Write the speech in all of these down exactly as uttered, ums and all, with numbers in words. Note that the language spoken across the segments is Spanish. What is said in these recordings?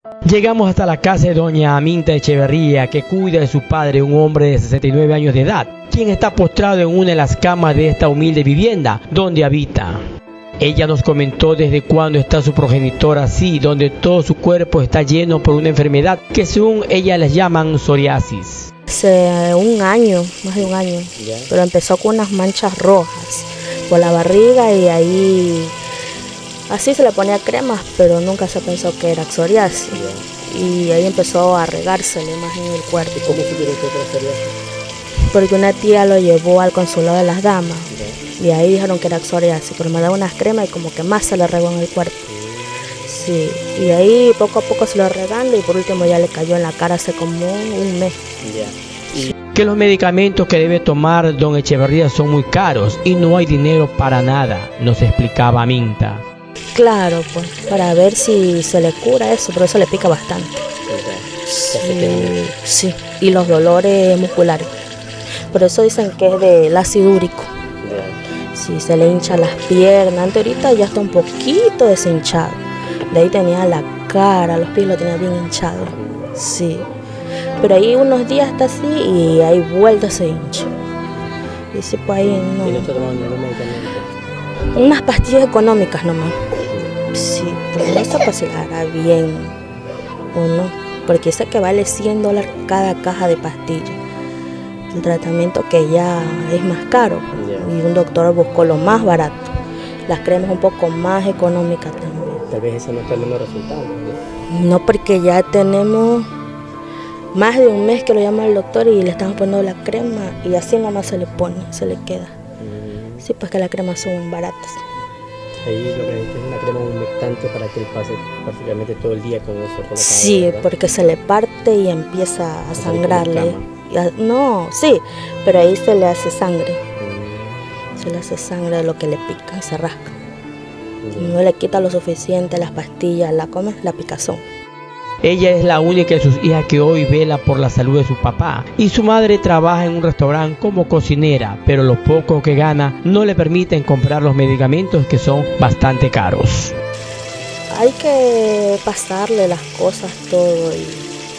Llegamos hasta la casa de doña Aminta Echeverría, que cuida de su padre, un homre de sesenta y nueve años de edad, quien está postrado en una de las camas de esta humilde vivienda donde habita. Ella nos comentó desde cuándo está su progenitor así, donde todo su cuerpo está lleno por una enfermedad que según ella les llaman psoriasis. Hace un año, más de un año, yeah. Pero empezó con unas manchas rojas por la barriga y ahí así se le ponía cremas, pero nunca se pensó que era psoriasis. Yeah. Y ahí empezó a regársele más en el cuerpo. ¿Y cómo supieron que era psoriasis? Porque una tía lo llevó al consulado de las damas. Yeah. Y ahí dijeron que era psoriasis, pero me daba unas cremas y como que más se le regó en el cuerpo. Sí, y ahí poco a poco se lo regando y por último ya le cayó en la cara hace como un mes. Yeah. Que los medicamentos que debe tomar don Echeverría son muy caros y no hay dinero para nada, nos explicaba Aminta. Claro, pues, para ver si se le cura eso, pero eso le pica bastante. Sí, sí, y los dolores musculares. Por eso dicen que es del ácido úrico. Sí, se le hinchan las piernas, antes ahorita ya está un poquito deshinchado. De ahí tenía la cara, los pies lo tenía bien hinchado. Sí, pero ahí unos días está así y ahí vuelta se hincha. Y sí, pues ahí no. ¿Y no está tomando ningún medicamento? Unas pastillas económicas nomás. Sí, pero no sé pues si la hará bien o no, porque sé que vale cien dólares cada caja de pastillas. El tratamiento que ya es más caro, yeah. Y un doctor buscó lo más barato. Las cremas un poco más económicas también. Tal vez eso no está dando resultados. ¿No? No, porque ya tenemos más de un mes que lo llama el doctor y le estamos poniendo la crema y así nomás se le pone, se le queda. Mm. Sí, pues que las cremas son baratas. Ahí lo que necesita es una crema humectante para que él pase prácticamente todo el día con eso. Con sí, cara, porque se le parte y empieza a sangrarle. No, sí, pero ahí se le hace sangre. Mm. Se le hace sangre de lo que le pica y se rasca. Mm. No le quita lo suficiente las pastillas, la come, la picazón. Ella es la única de sus hijas que hoy vela por la salud de su papá y su madre trabaja en un restaurante como cocinera, pero lo poco que gana no le permiten comprar los medicamentos que son bastante caros. Hay que pasarle las cosas todo y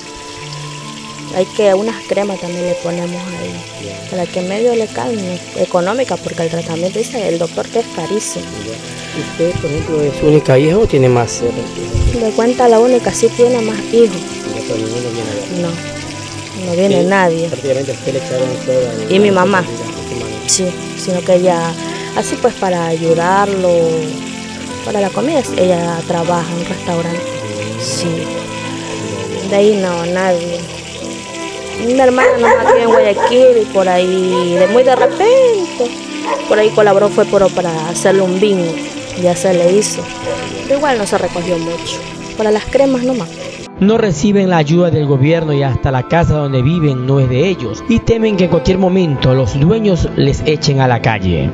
hay que unas cremas también le ponemos ahí, yeah. Para que medio le calme, económica, porque el tratamiento dice el doctor que es carísimo. Yeah. ¿Usted, por ejemplo, es su única hija o tiene más? De cuenta la única, sí tiene más hijos. ¿Y ninguno viene a ver? No, no viene sí, nadie. Prácticamente usted le echaron toda. Y mi mamá, sí, sino que ella, así pues para ayudarlo, para la comida, ella trabaja en un restaurante, sí. De ahí no, nadie. Mi hermana nos aquí en Guayaquil y por ahí, de muy de repente, por ahí colaboró, fue por, para hacerle un vino, ya se le hizo. Pero igual no se recogió mucho, para las cremas nomás. No reciben la ayuda del gobierno y hasta la casa donde viven no es de ellos y temen que en cualquier momento los dueños les echen a la calle.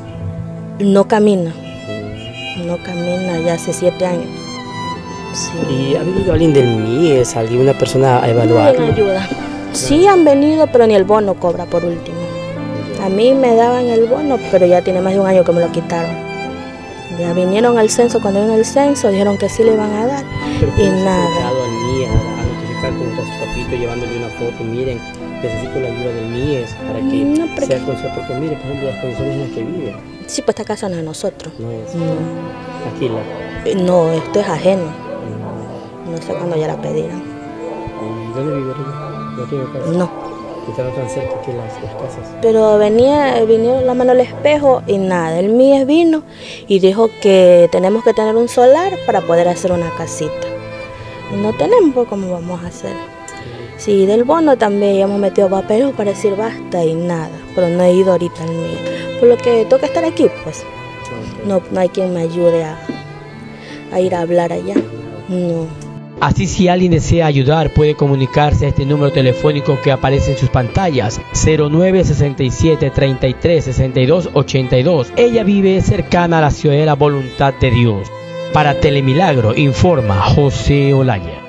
No camina, no camina ya hace siete años. Sí. ¿Y ha venido alguien del M I E S, alguna persona a evaluarlo? No ayuda. Sí han venido, pero ni el bono cobra por último. A mí me daban el bono, pero ya tiene más de un año que me lo quitaron. Ya vinieron al censo, cuando vino el censo, dijeron que sí le iban a dar y nada. Al M I E S, a notificar con su papito, llevándole una foto, miren, necesito la ayuda del M I E S para que no, porque... sea consciente, porque mire, por ejemplo, las condiciones en las que vive. Sí, pues esta casa no es de nosotros. No es. No. Aquí la. No, esto es ajeno. No, no sé cuándo ya la pedirán. ¿Y dónde vive ella? ¿No tiene casa? No. Están tan cerca que las, las casas. Pero venía, vinieron la mano al espejo y nada. El M I E S vino y dijo que tenemos que tener un solar para poder hacer una casita. Y no tenemos, pues, ¿cómo vamos a hacer? Sí, del bono también ya hemos metido papeles para decir basta y nada. Pero no he ido ahorita al M I E S. Por lo que toca estar aquí, pues. Okay. No, no hay quien me ayude a, a ir a hablar allá. No. Así, si alguien desea ayudar, puede comunicarse a este número telefónico que aparece en sus pantallas, cero nueve sesenta y siete, treinta y tres, sesenta y dos, ochenta y dos. Ella vive cercana a la ciudad de la Voluntad de Dios. Para Telemilagro, informa José Olaya.